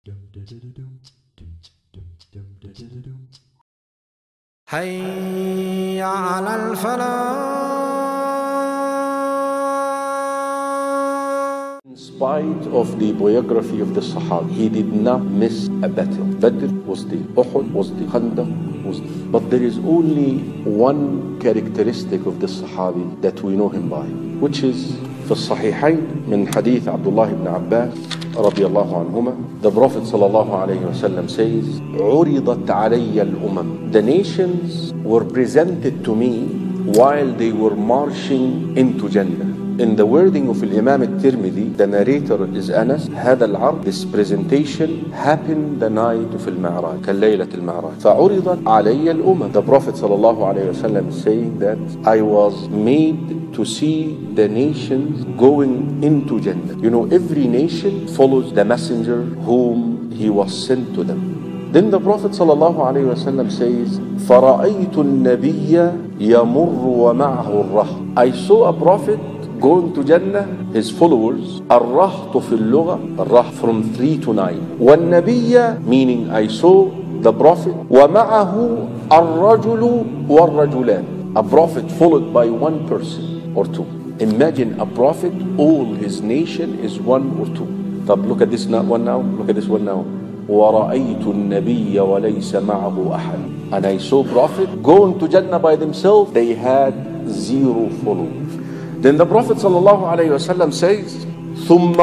حي على الفلاح. In spite of the biography of the Sahaba, he did not miss a battle. Badr was there, Uhud was there, Khandaq was there. But there is only one characteristic of the Sahabi that we know him by, which is في الصحيحين من حديث عبد الله بن عباس رضي الله عنهما. The Prophet sallallahu alayhi wa sallam says, عُرِضَتْ عَلَيَّ الْأُمَمِ. The nations were presented to me while they were marching into Jannah. In the wording of Imam al-Tirmidhi, the narrator is Anas. هذا العرض, this presentation happened the night of al-Ma'raj, كالليلة المعراج. فعرضت علي الأمم. The Prophet sallallahu alayhi wa sallam is saying that I was made to see the nations going into Jannah. You know, every nation follows the messenger whom he was sent to them. Then the Prophet sallallahu alayhi wa sallam says, فَرَأَيْتُ النَّبِيَّ يَمُرُّ وَمَعَهُ الرَّهْطُ. I saw a prophet going to Jannah, his followers. الرهط في اللغة, الرهط from 3 to 9. والنبي, meaning I saw the prophet. ومعه الرجل والرجلان. A prophet followed by one person or two. Imagine a prophet, all his nation is one or two. طب look at this one now, look at this one now. وَرَأَيْتُ النَّبِيَّ وَلَيْسَ مَعَهُ أَحَدٌ. And I saw prophet going to Jannah by themselves. They had 0 followers. Then the Prophet sallallahu alayhi wa sallam says, ثُمَّ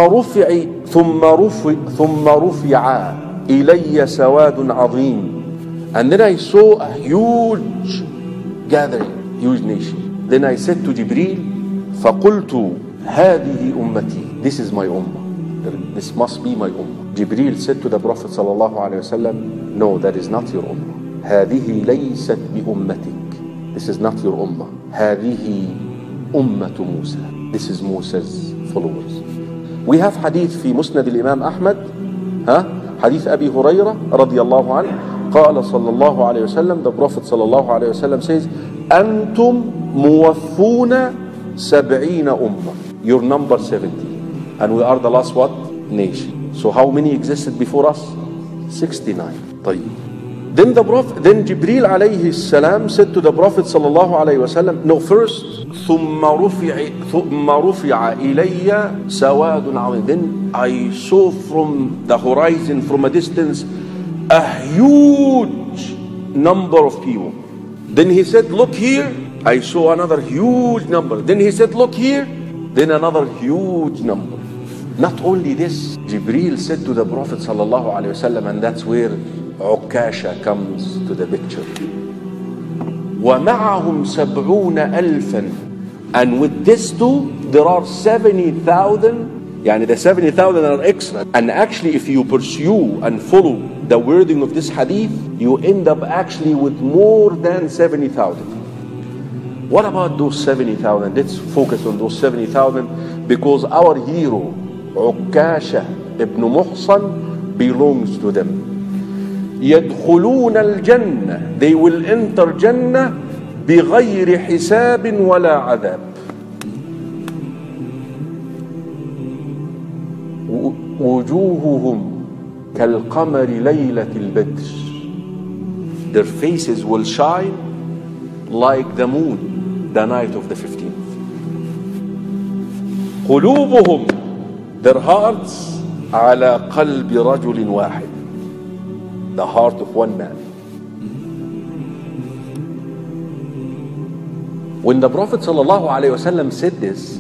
رُفِعَ إِلَيَّ سَوَادٌ عَظِيمٌ. And then I saw a huge gathering, huge nation. Then I said to Jibreel, فَقُلْتُ هَذِهِ أُمَّتِي. This is my ummah. This must be my ummah. Jibreel said to the Prophet sallallahu alayhi wa sallam, no, that is not your ummah. هَذِهِ لَيْسَتْ بِأُمَّتِكَ. This is not your ummah. هَذِهِ أمة موسى. This is Musa's followers. We have hadith في مسند الإمام أحمد, حديث أبي هريرة رضي الله عنه. قال صلى الله عليه وسلم, the Prophet صلى الله عليه وسلم says, أنتم موفون 70 أمة. Your number 70. And we are the last what? Nation. So how many existed before us? 69. طيب. Then Jibreel alayhi salam said to the Prophet sallallahu alayhi wa sallam, no, first, ثُمَّ رُفِعَ إِلَيَّ سَوَادٌ عَظِيمٌ. Then I saw from the horizon, from a distance, a huge number of people. Then he said, look here. I saw another huge number. Then he said, look here. Then another huge number. Not only this, Jibreel said to the Prophet sallallahu alayhi wa sallam, and that's where Ukasha comes to the picture. وَمَعَهُمْ 70,000. And with this too, there are 70,000. Yani the 70,000 are extra. And actually, if you pursue and follow the wording of this hadith, you end up actually with more than 70,000. What about those 70,000? Let's focus on those 70,000, because our hero, Ukasha ibn Muhsan, belongs to them. يدخلون الجنة. They will enter Jannah بغير حساب ولا عذاب. وجوههم كالقمر ليلة البدر. Their faces will shine like the moon, the night of the 15th. قلوبهم, their hearts, على قلب رجل واحد. The heart of one man. When the Prophet sallallahu alayhi wa sallam said this,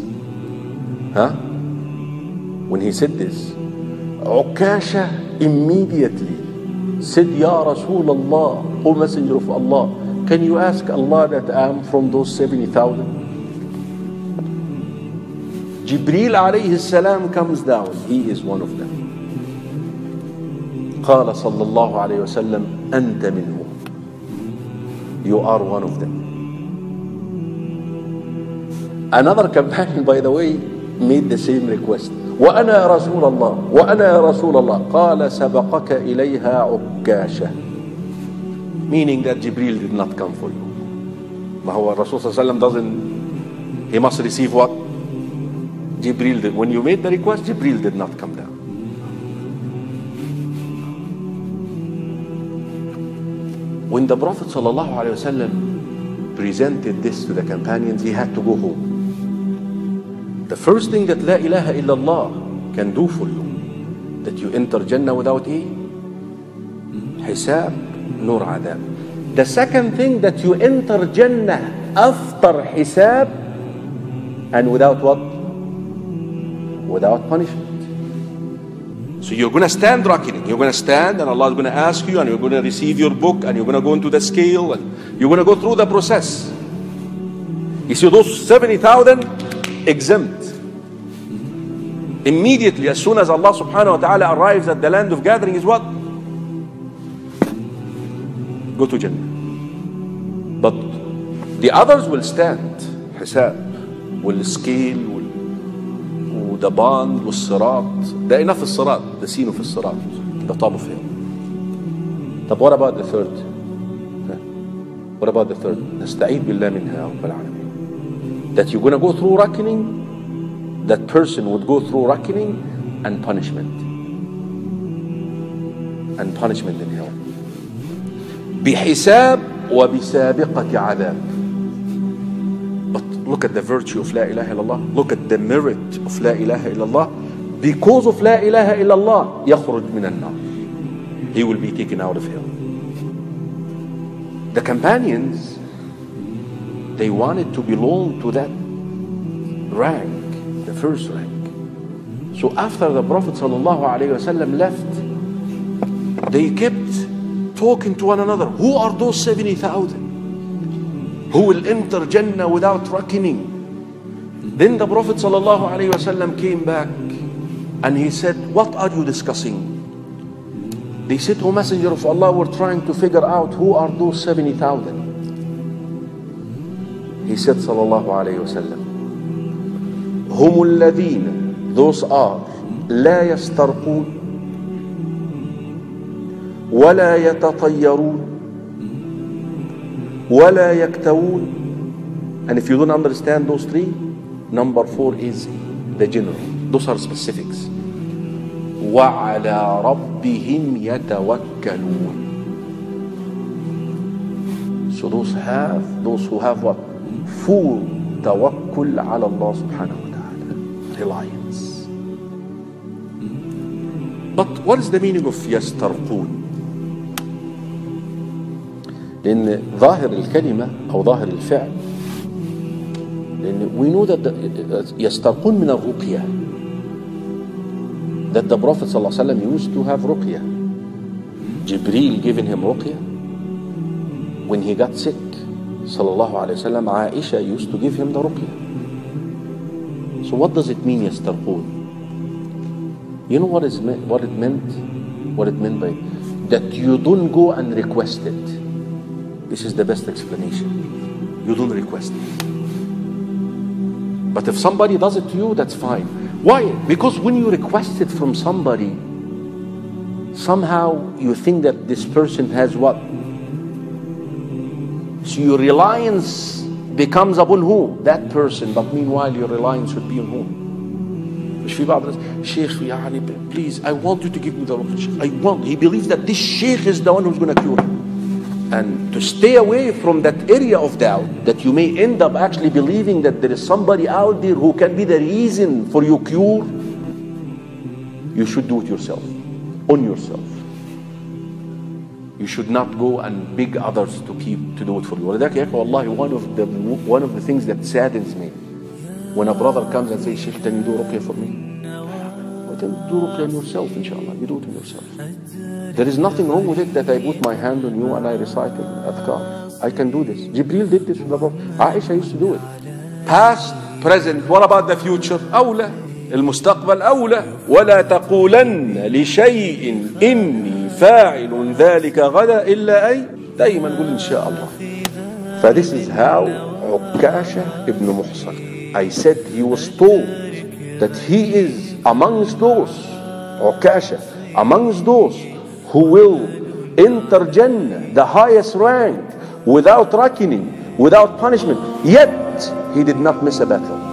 when he said this, Ukasha immediately said, Ya Rasulullah, O Messenger of Allah, can you ask Allah that I am from those 70,000? Jibreel alayhi salam comes down. He is one of them. قال صلى الله عليه وسلم أنت منهم. You are one of them. Another companion, by the way, made the same request. وأنا يا رسول الله, وأنا يا رسول الله. قال سبقك إليها عكاشة. Meaning that Jibreel did not come for you. ما هو الرسول صلى الله عليه وسلم doesn't, he must receive what? Jibreel did. When you made the request, Jibreel did not come down. When the Prophet ﷺ presented this to the companions, he had to go home. The first thing that La ilaha illallah can do for you, that you enter Jannah without hisab nor adab. The second thing, that you enter Jannah after hisab and without what? Without punishment. So you're going to stand reckoning. You're going to stand and Allah is going to ask you, and you're going to receive your book, and you're going to go into the scale, and you're going to go through the process. You see those 70,000 exempt. Immediately, as soon as Allah subhanahu wa ta'ala arrives at the land of gathering, is what? Go to Jannah. But the others will stand. Hisab, will scale, the bond, والصراط. ده enough الصراط, the scene of الصراط, the top of him. But what about the third? What about the third? نستعيذ بالله منها رب العالمين. That you're going to go through reckoning, that person would go through reckoning and punishment. And punishment in hell. بحساب وبسابقة عذاب. But look at the virtue of La ilaha illallah. Look at the merit of La ilaha illallah. Because of La ilaha illallah, يخرج من النار. He will be taken out of hell. The companions, they wanted to belong to that rank, the first rank. So after the Prophet ﷺ left, they kept talking to one another. Who are those 70,000 who will enter Jannah without reckoning? Then the Prophet ﷺ came back and he said, what are you discussing? They said, O Messenger of Allah, we're trying to figure out who are those 70,000. He said sallallahu alayhi wasallam, هم الذين, those are, لا يسترقون ولا يتطيرون ولا يكتوون. And if you don't understand those three, number 4 is the general. Those are specifics. وعلى ربهم يتوكلون. So those who have what? Full tawakkul ala Allah subhanahu wa ta'ala. Reliance. But what is the meaning of يسترقون? لأن ظاهر الكلمة أو ظاهر الفعل، لأن we know that يسترقون من الرقية, that the Prophet ﷺ used to have ruqyah. Jibreel giving him ruqyah. When he got sick, sallallahu alayhi wa sallam, Aisha used to give him the ruqyah. So what does it mean, يسترقون? You know what it meant? What it meant by that you don't go and request it. This is the best explanation. You don't request it. But if somebody does it to you, that's fine. Why? Because when you request it from somebody, somehow you think that this person has what? So your reliance becomes upon who? That person. But meanwhile your reliance should be on whom? Sheikh, please, I want you to give me the ruqyah. I want. He believes that this Sheikh is the one who's going to cure him. And to stay away from that area of doubt, that you may end up actually believing that there is somebody out there who can be the reason for your cure, you should do it yourself, on yourself. You should not go and beg others to do it for you. Wallahi, one of the things that saddens me, when a brother comes and says, Sheikh, can you do ruqyah for me? Well, then do ruqyah on yourself, inshallah. You do it on yourself. There is nothing wrong with it that I put my hand on you and I recite adhkar. I can do this. Jibreel did this with the Prophet. Aisha used to do it. Past, present. What about the future? أولى. المستقبل أولى. ولا تقولن لشيء إني فاعل ذلك غدا إلا أي. دايما قل إن شاء الله. فthis is how Ukasha ibn Muhsan, I said he was told that he is amongst those, Ukasha, amongst those who will enter Jannah, the highest rank, without reckoning, without punishment. Yet he did not miss a battle.